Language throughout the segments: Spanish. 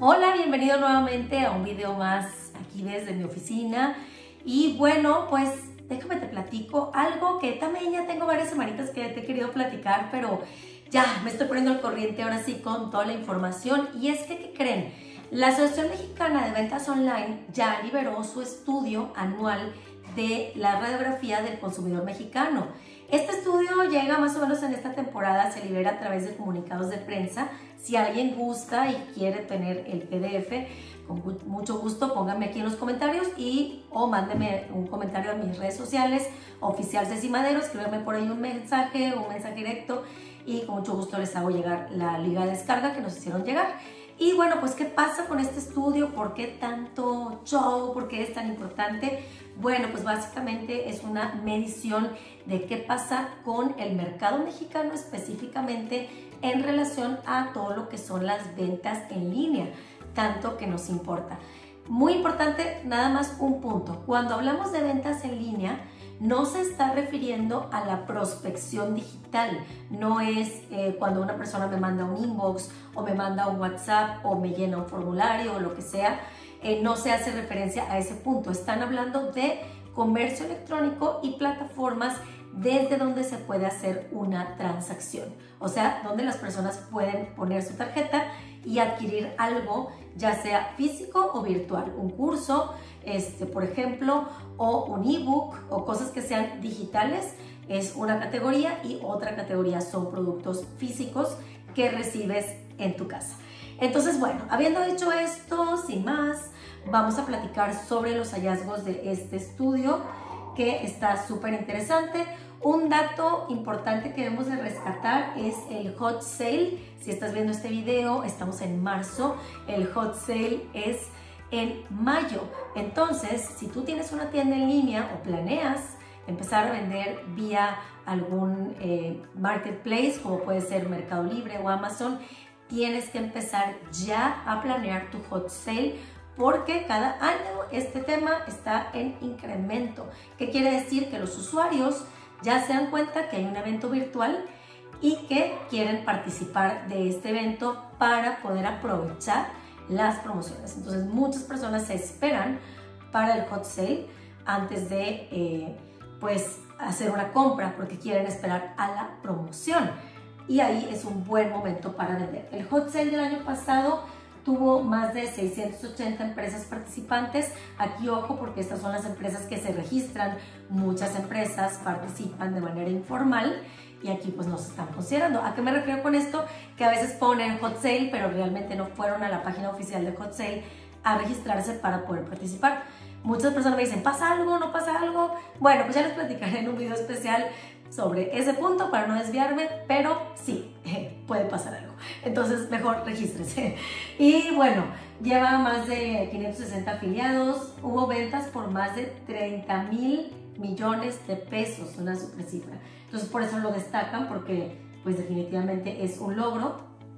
Hola, bienvenido nuevamente a un video más aquí desde mi oficina. Y bueno, pues déjame te platico algo que también ya tengo varias semanitas que te he querido platicar, pero ya me estoy poniendo al corriente ahora sí con toda la información. Y es que, ¿qué creen? La Asociación Mexicana de Ventas Online ya liberó su estudio anual de la radiografía del consumidor mexicano. Este estudio llega más o menos en esta temporada, se libera a través de comunicados de prensa. Si alguien gusta y quiere tener el PDF, con mucho gusto pónganme aquí en los comentarios o mándenme un comentario a mis redes sociales, Oficial Ceci Madero, escríbanme por ahí un mensaje directo y con mucho gusto les hago llegar la liga de descarga que nos hicieron llegar. Y bueno, pues ¿qué pasa con este estudio? ¿Por qué tanto show? ¿Por qué es tan importante? Bueno, pues básicamente es una medición de qué pasa con el mercado mexicano específicamente en relación a todo lo que son las ventas en línea, tanto que nos importa. Muy importante, nada más un punto. Cuando hablamos de ventas en línea, no se está refiriendo a la prospección digital. No es cuando una persona me manda un inbox o me manda un WhatsApp o me llena un formulario o lo que sea. No se hace referencia a ese punto. Están hablando de comercio electrónico y plataformas desde donde se puede hacer una transacción. O sea, donde las personas pueden poner su tarjeta y adquirir algo, ya sea físico o virtual, un curso, por ejemplo, o un ebook o cosas que sean digitales, es una categoría, y otra categoría son productos físicos que recibes en tu casa. Entonces, bueno, habiendo dicho esto, sin más, vamos a platicar sobre los hallazgos de este estudio que está súper interesante. Un dato importante que debemos de rescatar es el hot sale. Si estás viendo este video, estamos en marzo, el hot sale es en mayo. Entonces, si tú tienes una tienda en línea o planeas empezar a vender vía algún marketplace, como puede ser Mercado Libre o Amazon, tienes que empezar ya a planear tu hot sale, porque cada año este tema está en incremento. ¿Qué quiere decir? Que los usuarios ya se dan cuenta que hay un evento virtual y que quieren participar de este evento para poder aprovechar las promociones. Entonces muchas personas se esperan para el hot sale antes de pues hacer una compra, porque quieren esperar a la promoción, y ahí es un buen momento para vender. El hot sale del año pasado tuvo más de 680 empresas participantes. Aquí ojo, porque estas son las empresas que se registran. Muchas empresas participan de manera informal y aquí pues no se están considerando. ¿A qué me refiero con esto? Que a veces ponen hot sale, pero realmente no fueron a la página oficial de hot sale a registrarse para poder participar. Muchas personas me dicen, ¿pasa algo? ¿No pasa algo? Bueno, pues ya les platicaré en un video especial sobre ese punto para no desviarme, pero sí, puede pasar algo. Entonces, mejor regístrese. Y bueno, lleva más de 560 afiliados, hubo ventas por más de 30,000 millones de pesos, una super cifra. Entonces, por eso lo destacan, porque pues definitivamente es un logro.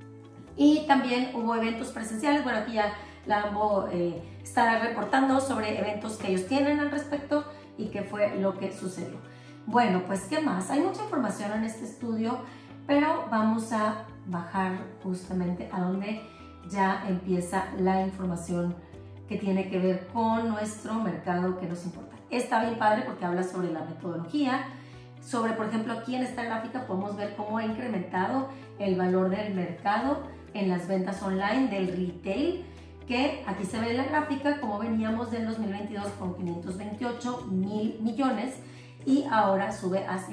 Y también hubo eventos presenciales. Bueno, aquí ya Lambo estará reportando sobre eventos que ellos tienen al respecto y qué fue lo que sucedió. Bueno, pues ¿qué más? Hay mucha información en este estudio, pero vamos a bajar justamente a donde ya empieza la información que tiene que ver con nuestro mercado que nos importa. Está bien padre porque habla sobre la metodología, sobre, por ejemplo, aquí en esta gráfica podemos ver cómo ha incrementado el valor del mercado en las ventas online del retail, que aquí se ve en la gráfica cómo veníamos del 2022 con 528,000 millones y ahora sube a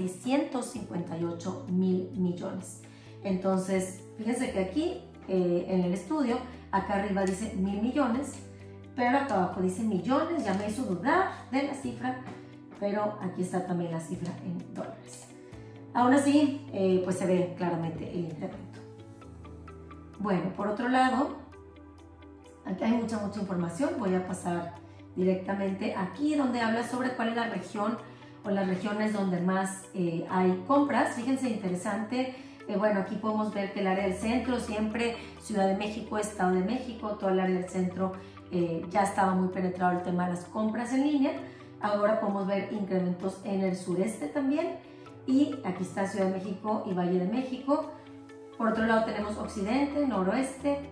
658,000 millones. Entonces, fíjense que aquí en el estudio, acá arriba dice 1,000 millones, pero acá abajo dice millones. Ya me hizo dudar de la cifra, pero aquí está también la cifra en dólares. Aún así, pues se ve claramente el incremento. Bueno, por otro lado, aquí hay mucha información. Voy a pasar directamente aquí donde habla sobre cuál es la región o las regiones donde más hay compras. Fíjense, interesante. Bueno, aquí podemos ver que el área del centro, siempre Ciudad de México, Estado de México, todo el área del centro ya estaba muy penetrado el tema de las compras en línea. Ahora podemos ver incrementos en el sureste también, y aquí está Ciudad de México y Valle de México. Por otro lado tenemos occidente, noroeste,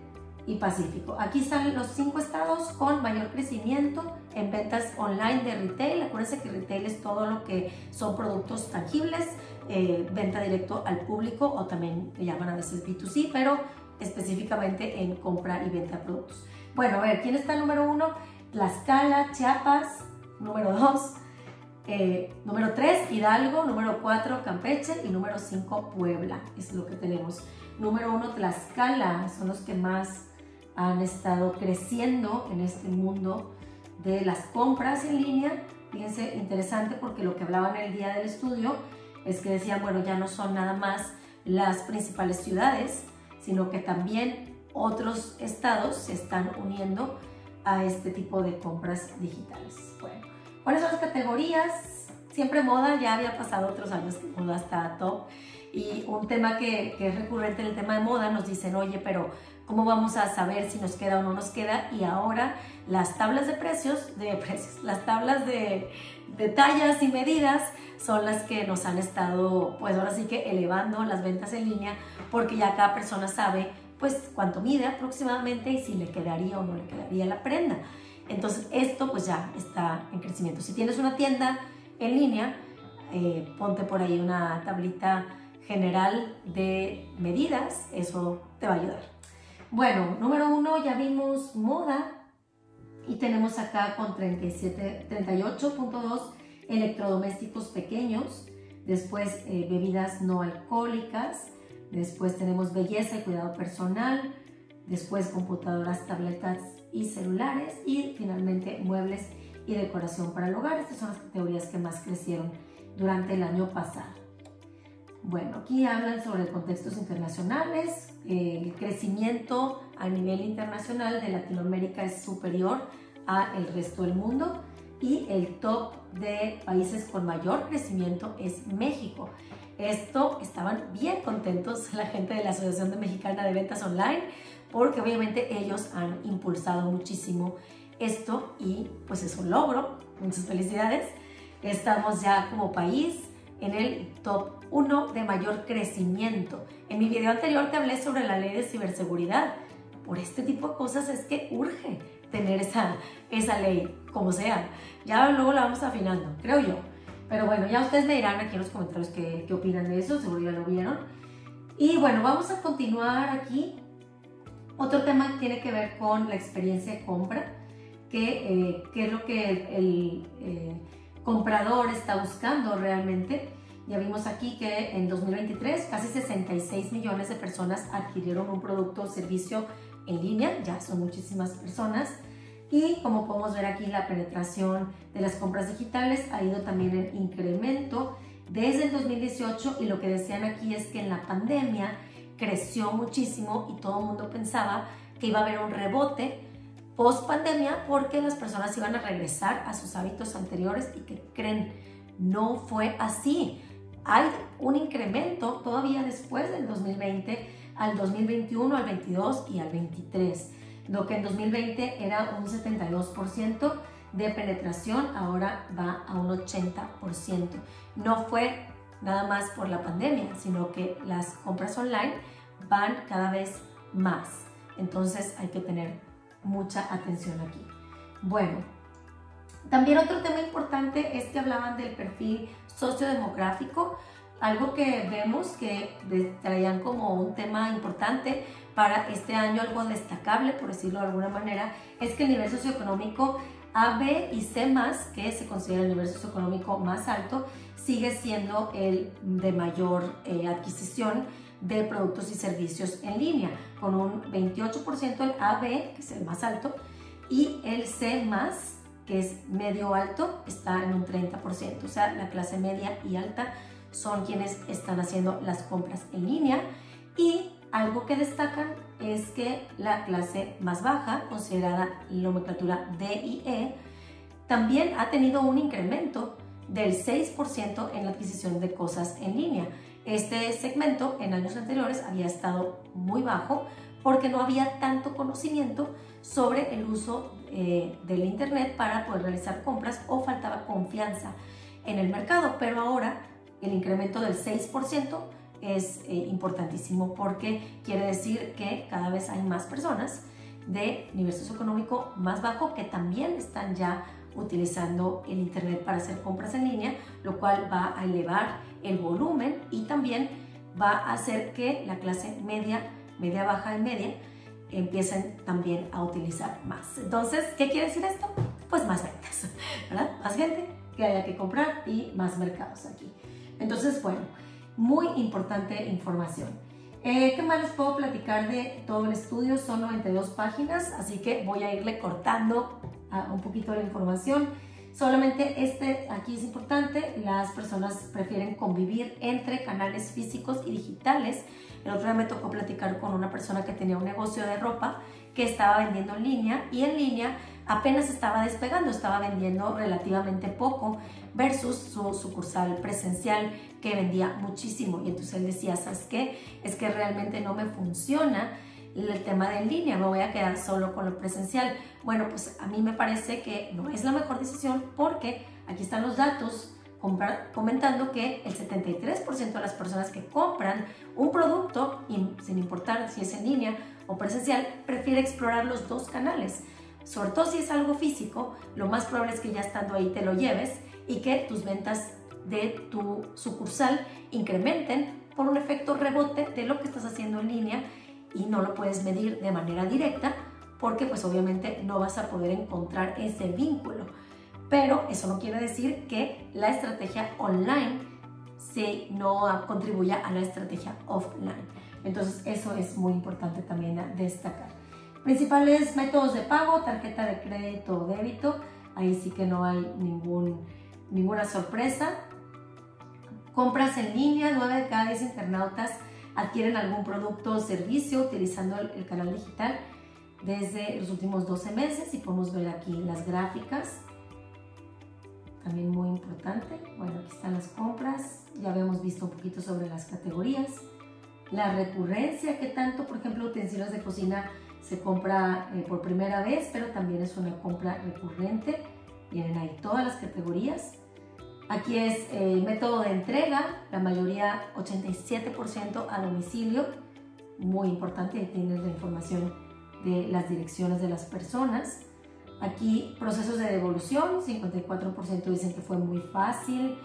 y Pacífico. Aquí están los 5 estados con mayor crecimiento en ventas online de retail. Acuérdense que retail es todo lo que son productos tangibles, venta directo al público, o también le llaman a veces B2C, pero específicamente en compra y venta de productos. Bueno, a ver, ¿quién está número 1? Tlaxcala, Chiapas. Número 2, número 3, Hidalgo. Número 4, Campeche. Y número 5, Puebla. Es lo que tenemos. Número 1, Tlaxcala. Son los que más han estado creciendo en este mundo de las compras en línea. Fíjense, interesante, porque lo que hablaban el día del estudio es que decían, bueno, ya no son nada más las principales ciudades, sino que también otros estados se están uniendo a este tipo de compras digitales. Bueno, ¿cuáles son las categorías? Siempre moda, ya había pasado otros años que moda está top. Y un tema que es recurrente en el tema de moda, nos dicen, oye, pero ¿cómo vamos a saber si nos queda o no nos queda? Y ahora las tablas de precios, las tablas de tallas y medidas son las que nos han estado, pues ahora sí que elevando las ventas en línea, porque ya cada persona sabe pues cuánto mide aproximadamente y si le quedaría o no le quedaría la prenda. Entonces esto pues ya está en crecimiento. Si tienes una tienda en línea, ponte por ahí una tablita general de medidas, eso te va a ayudar. Bueno, número 1 ya vimos moda y tenemos acá con 38.2 electrodomésticos pequeños, después bebidas no alcohólicas, después tenemos belleza y cuidado personal, después computadoras, tabletas y celulares, y finalmente muebles y decoración para el hogar. Estas son las categorías que más crecieron durante el año pasado. Bueno, aquí hablan sobre contextos internacionales. El crecimiento a nivel internacional de Latinoamérica es superior al resto del mundo, y el top de países con mayor crecimiento es México. Esto estaban bien contentos la gente de la Asociación Mexicana de Ventas Online, porque obviamente ellos han impulsado muchísimo esto y pues es un logro. Muchas felicidades. Estamos ya como país en el top 1 de mayor crecimiento. En mi video anterior te hablé sobre la ley de ciberseguridad. Por este tipo de cosas es que urge tener esa ley, como sea. Ya luego la vamos afinando, creo yo. Pero bueno, ya ustedes me dirán aquí en los comentarios qué opinan de eso, seguro ya lo vieron. Y bueno, vamos a continuar aquí. Otro tema que tiene que ver con la experiencia de compra, que es lo que el comprador está buscando realmente. Ya vimos aquí que en 2023 casi 66 millones de personas adquirieron un producto o servicio en línea, ya son muchísimas personas. Y como podemos ver aquí, la penetración de las compras digitales ha ido también en incremento desde el 2018, y lo que decían aquí es que en la pandemia creció muchísimo y todo el mundo pensaba que iba a haber un rebote post pandemia porque las personas iban a regresar a sus hábitos anteriores, y que creen, no fue así. Hay un incremento todavía después del 2020 al 2021, al 22 y al 23. Lo que en 2020 era un 72% de penetración, ahora va a un 80%. No fue nada más por la pandemia, sino que las compras online van cada vez más. Entonces hay que tener mucha atención aquí. Bueno, también otro tema importante es que hablaban del perfil sociodemográfico, algo que vemos que traían como un tema importante para este año, algo destacable, por decirlo de alguna manera, es que el nivel socioeconómico A, B y C+, que se considera el nivel socioeconómico más alto, sigue siendo el de mayor adquisición de productos y servicios en línea, con un 28% el AB, que es el más alto, y el C+, que es medio alto, está en un 30%, o sea, la clase media y alta son quienes están haciendo las compras en línea. Y algo que destacan es que la clase más baja, considerada nomenclatura D y E, también ha tenido un incremento del 6% en la adquisición de cosas en línea. Este segmento en años anteriores había estado muy bajo porque no había tanto conocimiento sobre el uso del internet para poder realizar compras, o faltaba confianza en el mercado. Pero ahora el incremento del 6% es importantísimo, porque quiere decir que cada vez hay más personas de nivel socioeconómico más bajo que también están ya utilizando el internet para hacer compras en línea, lo cual va a elevar el volumen y también va a hacer que la clase media, media baja y media empiecen también a utilizar más. Entonces, ¿qué quiere decir esto? Pues más ventas, ¿verdad? Más gente que haya que comprar y más mercados aquí. Entonces, bueno, muy importante información. ¿Qué más les puedo platicar de todo el estudio? Son 92 páginas, así que voy a irle cortando un poquito de la información. Solamente aquí es importante, las personas prefieren convivir entre canales físicos y digitales. El otro día me tocó platicar con una persona que tenía un negocio de ropa que estaba vendiendo en línea y en línea apenas estaba despegando, estaba vendiendo relativamente poco versus su sucursal presencial que vendía muchísimo. Y entonces él decía, ¿sabes qué? Es que realmente no me funciona el tema de en línea, me voy a quedar solo con lo presencial. Bueno, pues a mí me parece que no es la mejor decisión porque aquí están los datos comentando que el 73% de las personas que compran un producto, sin importar si es en línea o presencial, prefiere explorar los dos canales. Sobre todo si es algo físico, lo más probable es que ya estando ahí te lo lleves y que tus ventas de tu sucursal incrementen por un efecto rebote de lo que estás haciendo en línea y no lo puedes medir de manera directa porque pues obviamente no vas a poder encontrar ese vínculo. Pero eso no quiere decir que la estrategia online no contribuya a la estrategia offline. Entonces eso es muy importante también destacar. Principales métodos de pago, tarjeta de crédito o débito. Ahí sí que no hay ninguna sorpresa. Compras en línea, 9 de cada 10 internautas adquieren algún producto o servicio utilizando el canal digital desde los últimos 12 meses y podemos ver aquí las gráficas. También muy importante. Bueno, aquí están las compras. Ya habíamos visto un poquito sobre las categorías. La recurrencia, que tanto, por ejemplo, utensilios de cocina se compra por primera vez, pero también es una compra recurrente. Vienen ahí todas las categorías. Aquí es método de entrega, la mayoría 87% a domicilio. Muy importante, ahí tienes la información de las direcciones de las personas. Aquí procesos de devolución, 54% dicen que fue muy fácil,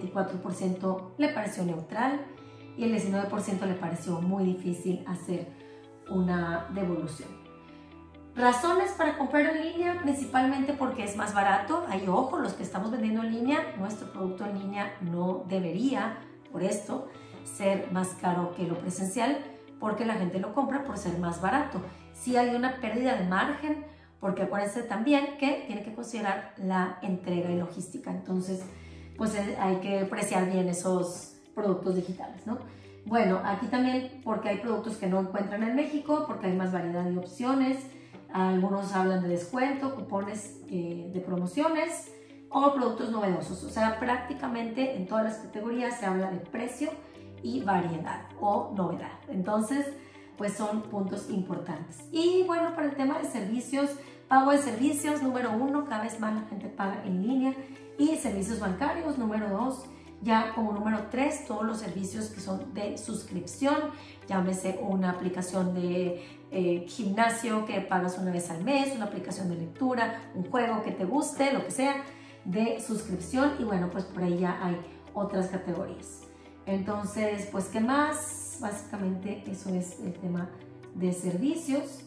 24% le pareció neutral y el 19% le pareció muy difícil hacer una devolución. Razones para comprar en línea, principalmente porque es más barato. Ahí ojo, los que estamos vendiendo en línea, nuestro producto en línea no debería, por esto, ser más caro que lo presencial porque la gente lo compra por ser más barato. Sí hay una pérdida de margen, porque acuérdense también que tiene que considerar la entrega y logística. Entonces, pues hay que apreciar bien esos productos digitales, ¿no? Bueno, aquí también porque hay productos que no encuentran en México, porque hay más variedad de opciones. Algunos hablan de descuento, cupones de promociones o productos novedosos. O sea, prácticamente en todas las categorías se habla de precio y variedad o novedad. Entonces, pues son puntos importantes. Y bueno, para el tema de servicios, pago de servicios, número 1, cada vez más la gente paga en línea, y servicios bancarios, número 2, ya como número 3, todos los servicios que son de suscripción, llámese una aplicación de gimnasio que pagas una vez al mes, una aplicación de lectura, un juego que te guste, lo que sea, de suscripción, y bueno, pues por ahí ya hay otras categorías. Entonces, pues, ¿qué más? Básicamente eso es el tema de servicios.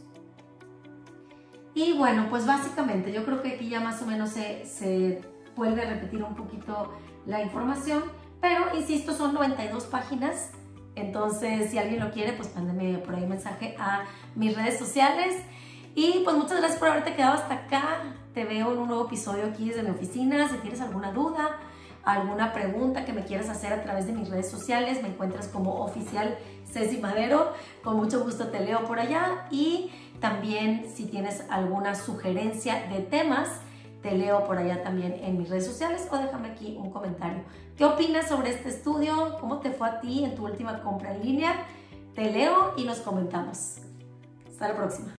Y bueno, pues básicamente yo creo que aquí ya más o menos se vuelve a repetir un poquito la información, pero insisto, son 92 páginas. Entonces, si alguien lo quiere, pues mándame por ahí un mensaje a mis redes sociales. Y pues muchas gracias por haberte quedado hasta acá. Te veo en un nuevo episodio aquí desde mi oficina. Si tienes alguna duda, alguna pregunta que me quieras hacer a través de mis redes sociales, me encuentras como oficial Ceci Madero. Con mucho gusto te leo por allá. Y también si tienes alguna sugerencia de temas, te leo por allá también en mis redes sociales, o déjame aquí un comentario. ¿Qué opinas sobre este estudio? ¿Cómo te fue a ti en tu última compra en línea? Te leo y nos comentamos. Hasta la próxima.